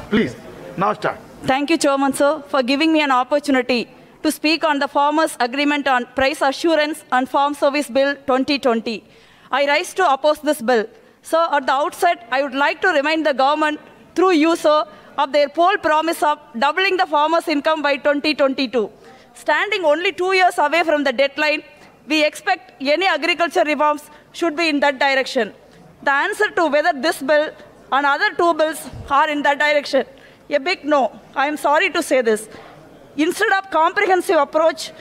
Please, now start. Thank you, Chairman, sir, for giving me an opportunity to speak on the Farmers' Agreement on Price Assurance and Farm Service Bill 2020. I rise to oppose this bill. So, at the outset, I would like to remind the government, through you, sir, of their poll promise of doubling the farmers' income by 2022. Standing only 2 years away from the deadline, we expect any agriculture reforms should be in that direction. The answer to whether this bill and other two bills are in that direction, a big no. I am sorry to say this. Instead of comprehensive approach,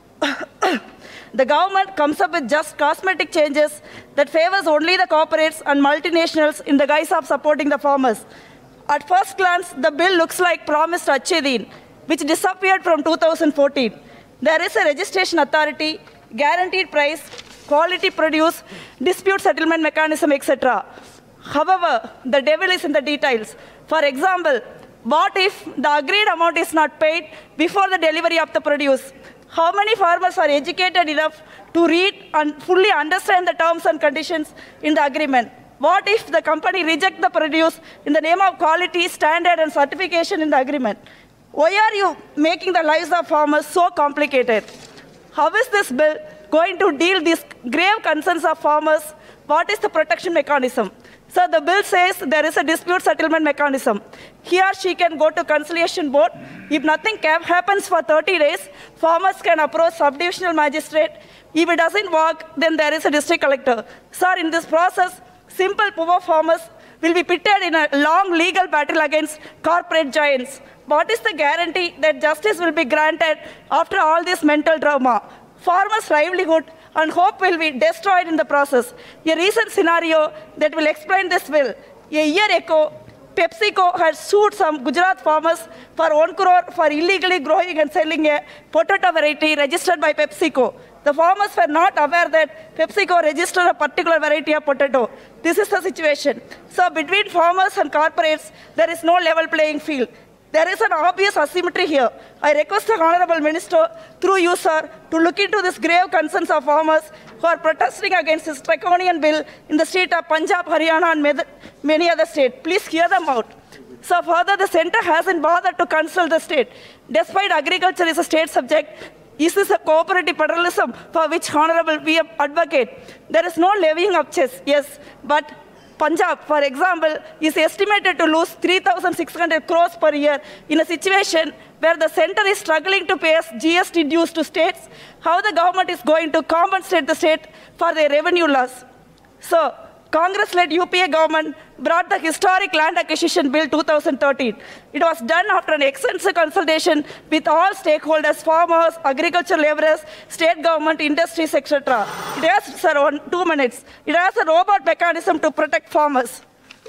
the government comes up with just cosmetic changes that favors only the corporates and multinationals in the guise of supporting the farmers. At first glance, the bill looks like promised Achedin, which disappeared from 2014. There is a registration authority, guaranteed price, quality produce, dispute settlement mechanism, etc. However, the devil is in the details. For example, what if the agreed amount is not paid before the delivery of the produce? How many farmers are educated enough to read and fully understand the terms and conditions in the agreement? What if the company rejects the produce in the name of quality, standard, and certification in the agreement? Why are you making the lives of farmers so complicated? How is this bill going to deal these grave concerns of farmers? What is the protection mechanism? So the bill says there is a dispute settlement mechanism. He or she can go to conciliation board. If nothing happens for 30 days, farmers can approach subdivisional magistrate. If it doesn't work, then there is a district collector. Sir, in this process, simple poor farmers will be pitted in a long legal battle against corporate giants. What is the guarantee that justice will be granted after all this mental drama? Farmers' livelihood and hope will be destroyed in the process. A recent scenario that will explain this bill. A year ago, PepsiCo had sued some Gujarat farmers for 1 crore for illegally growing and selling a potato variety registered by PepsiCo. The farmers were not aware that PepsiCo registered a particular variety of potato. This is the situation. So between farmers and corporates, there is no level playing field. There is an obvious asymmetry here. I request the Honorable Minister, through you, sir, to look into this grave concerns of farmers who are protesting against this draconian bill in the state of Punjab, Haryana, and many other states. Please hear them out. So further, the centre hasn't bothered to consult the state. Despite agriculture is a state subject, is this a cooperative federalism for which Honorable we advocate? There is no levying of chess, yes, but Punjab, for example, is estimated to lose 3,600 crores per year in a situation where the centre is struggling to pay GST dues to states. How the government is going to compensate the state for their revenue loss? So, Congress-led UPA government brought the historic Land Acquisition Bill 2013. It was done after an extensive consultation with all stakeholders, farmers, agriculture laborers, state government, industries, etc. It has, sir, 2 minutes. It has a robust mechanism to protect farmers.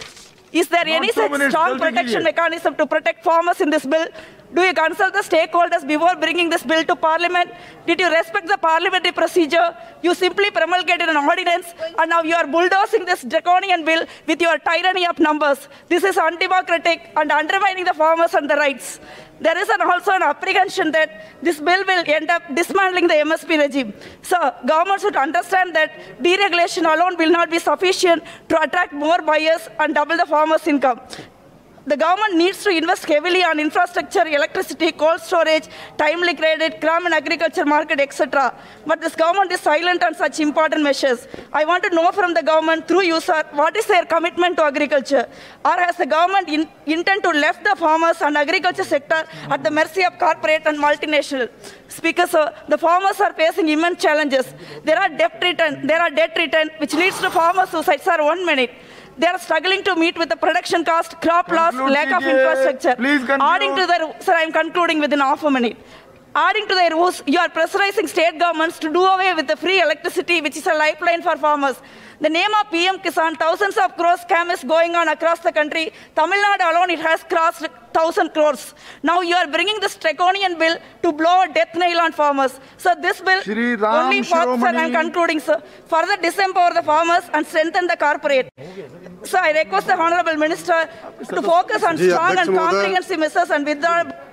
Is there any such strong protection mechanism to protect farmers in this bill? Do you consult the stakeholders before bringing this bill to Parliament? Did you respect the parliamentary procedure? You simply promulgated an ordinance, and now you are bulldozing this draconian bill with your tyranny of numbers. This is undemocratic and undermining the farmers and the rights. There is also an apprehension that this bill will end up dismantling the MSP regime. So, government should understand that deregulation alone will not be sufficient to attract more buyers and double the farmers' income. The government needs to invest heavily on infrastructure, electricity, cold storage, timely credit, crop and agriculture market, etc. But this government is silent on such important measures. I want to know from the government, through you, sir, what is their commitment to agriculture? Or has the government intend to left the farmers and agriculture sector at the mercy of corporate and multinational? Speaker, sir, the farmers are facing immense challenges. There are debt return, which leads to farmer suicide. Sir, 1 minute. They are struggling to meet with the production cost, crop loss, lack of infrastructure. Please continue. Sir, I am concluding within half a minute. Adding to the rules, you are pressurizing state governments to do away with the free electricity, which is a lifeline for farmers. The name of PM Kisan, thousands of crores scam is going on across the country. Tamil Nadu alone, it has crossed 1,000 crores. Now you are bringing this draconian bill to blow a death nail on farmers. So this bill only for, sir, I am concluding, sir, further disempower the farmers and strengthen the corporate. So I request the Honorable Minister to focus on strong and comprehensive measures and withdraw